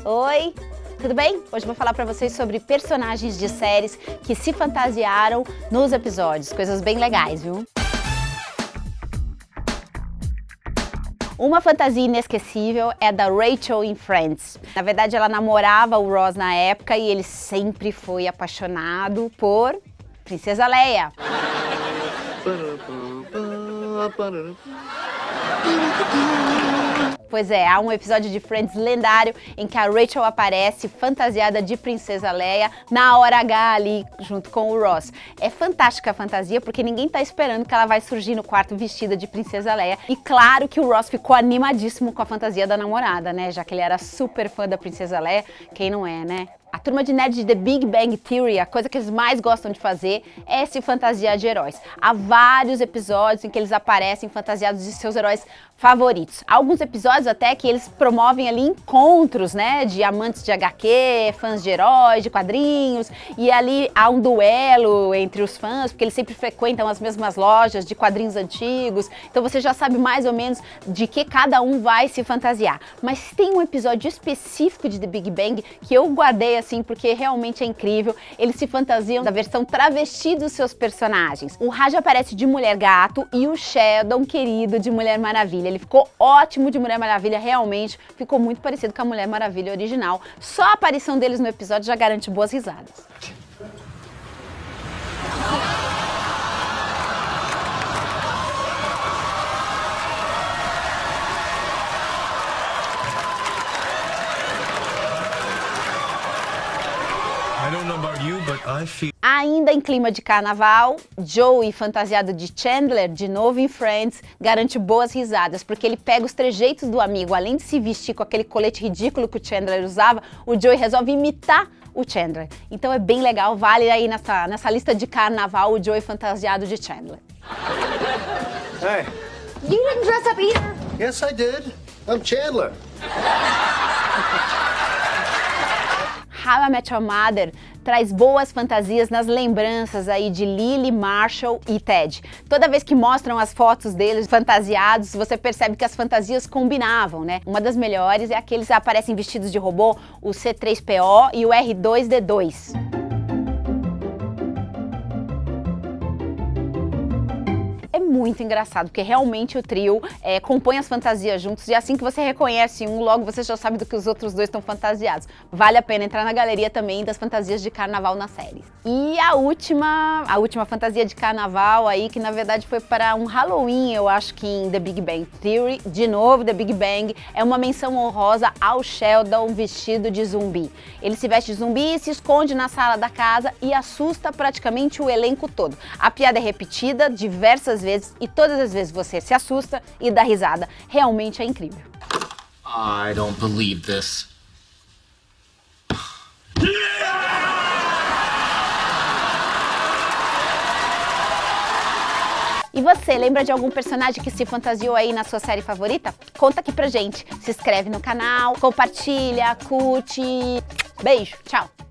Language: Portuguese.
Oi, tudo bem? Hoje eu vou falar pra vocês sobre personagens de séries que se fantasiaram nos episódios, coisas bem legais, viu? Uma fantasia inesquecível é a da Rachel em Friends. Na verdade, ela namorava o Ross na época e ele sempre foi apaixonado por Princesa Leia. Pois é, há um episódio de Friends lendário em que a Rachel aparece fantasiada de Princesa Leia na hora H ali junto com o Ross. É fantástica a fantasia porque ninguém tá esperando que ela vai surgir no quarto vestida de Princesa Leia. E claro que o Ross ficou animadíssimo com a fantasia da namorada, né? Já que ele era super fã da Princesa Leia, quem não é, né? A turma de nerds de The Big Bang Theory, a coisa que eles mais gostam de fazer é se fantasiar de heróis. Há vários episódios em que eles aparecem fantasiados de seus heróis favoritos. Há alguns episódios até que eles promovem ali encontros, né, de amantes de HQ, fãs de heróis, de quadrinhos, e ali há um duelo entre os fãs, porque eles sempre frequentam as mesmas lojas de quadrinhos antigos, então você já sabe mais ou menos de que cada um vai se fantasiar. Mas tem um episódio específico de The Big Bang que eu guardei assim, porque realmente é incrível. Eles se fantasiam da versão travesti dos seus personagens. O Raj aparece de Mulher Gato e o Sheldon, querido, de Mulher Maravilha. Ele ficou ótimo de Mulher Maravilha, realmente ficou muito parecido com a Mulher Maravilha original. Só a aparição deles no episódio já garante boas risadas. Ainda em clima de carnaval, Joey, fantasiado de Chandler, de novo em Friends, garante boas risadas, porque ele pega os trejeitos do amigo. Além de se vestir com aquele colete ridículo que o Chandler usava, o Joey resolve imitar o Chandler. Então é bem legal, vale aí nessa lista de carnaval o Joey fantasiado de Chandler. Hey. You didn't dress up either. Yes, I did. I'm Chandler. How I Met Your Mother traz boas fantasias nas lembranças aí de Lily, Marshall e Ted. Toda vez que mostram as fotos deles fantasiados, você percebe que as fantasias combinavam, né? Uma das melhores é aqueles que aparecem vestidos de robô, o C3PO e o R2-D2. Muito engraçado, porque realmente o trio compõe as fantasias juntos e assim que você reconhece um, logo você já sabe do que os outros dois estão fantasiados. Vale a pena entrar na galeria também das fantasias de carnaval na série. E a última fantasia de carnaval aí, que na verdade foi para um Halloween, eu acho que em The Big Bang Theory, de novo The Big Bang, é uma menção honrosa ao Sheldon vestido de zumbi. Ele se veste de zumbi, se esconde na sala da casa e assusta praticamente o elenco todo. A piada é repetida diversas vezes e todas as vezes você se assusta e dá risada. Realmente é incrível. I don't believe this. E você, lembra de algum personagem que se fantasiou aí na sua série favorita? Conta aqui pra gente. Se inscreve no canal, compartilha, curte. Beijo, tchau!